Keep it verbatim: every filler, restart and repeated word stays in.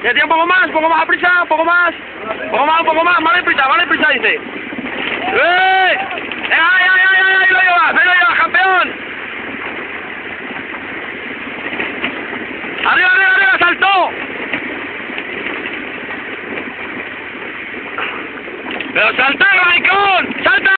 Ya tiene un poco más, un poco más a prisa, un poco más. Un poco más, un poco más, vale prisa, vale prisa, dice. ¡Eh! ¡Ay, ay, ay, ay! ¡Ahí lo llevas, ahí lo llevas, campeón! ¡Arriba, arriba, arriba! ¡Saltó! ¡Pero salta, maricón! ¡Salta!